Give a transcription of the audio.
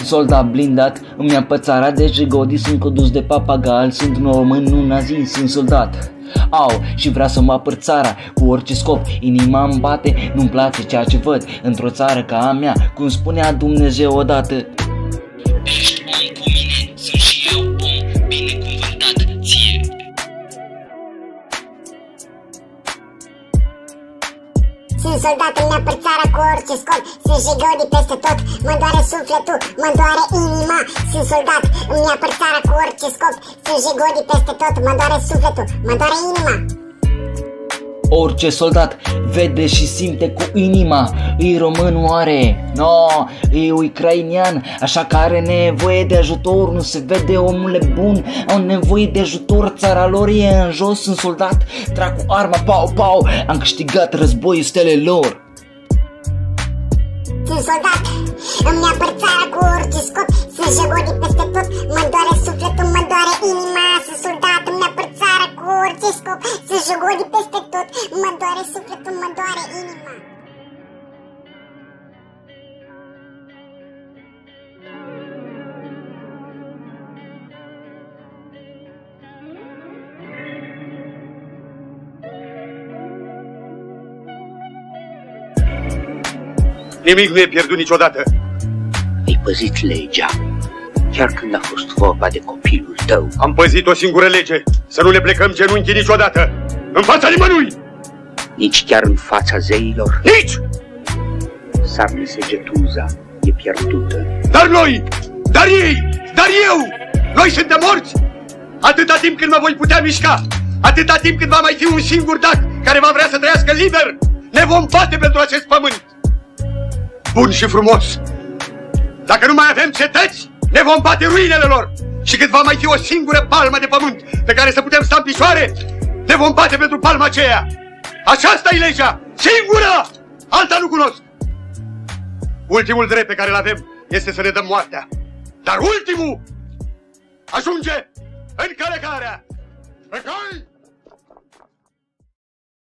soldat blindat, îmi apățara de jigodi, sunt condus de papagal, sunt un român, nu nazi, sunt soldat. Au, și vreau să mă apăr țara cu orice scop, inima îmi bate, nu-mi place ceea ce văd într-o țară ca a mea, cum spunea Dumnezeu odată. Ești om cu mine, sunt și eu om, binecuvântat ție. Sunt soldat, îmi apăr țara cu orice scop, sunt jigodi peste tot, mă doare sufletul, mă doare inima. Sunt soldat, îmi apăr țara cu orice scop, sunt jigodi peste tot, mă doare sufletul, mă doare inima. Orice soldat vede și simte cu inima. E român oare? No, e ucrainian, așa că are nevoie de ajutor. Nu se vede, omule bun, au nevoie de ajutor. Țara lor e în jos, sunt soldat, trag cu arma, pau, pau. Am câștigat războiul stelelor. Sunt soldat, îmi apăr țara cu orice scop, sunt jigodi peste tot, mă doare sufletul, mă doare inima. Sunt soldat, îmi apăr țara cu orice scop, sunt jigodi peste tot, mă doare sufletul, mă doare inima. Nimic nu e pierdut niciodată. Ai păzit legea, chiar când a fost vorba de copilul tău. Am păzit o singură lege, să nu ne plecăm genunchii niciodată, în fața nimănui! Nici chiar în fața zeilor? Nici! Sarnesegetuza e pierdută. Dar noi, dar ei, dar eu, noi suntem morți! Atâta timp când mă voi putea mișca, atâta timp când va mai fi un singur dac care va vrea să trăiască liber, ne vom bate pentru acest pământ! Bun și frumos! Dacă nu mai avem cetăți, ne vom bate ruinele lor! Și când va mai fi o singură palmă de pământ pe care să putem sta în picioare, ne vom bate pentru palma aceea! Aceasta-i legea! Singura! Alta nu cunosc! Ultimul drept pe care îl avem este să ne dăm moartea. Dar ultimul ajunge în călăcarea! Pe cai!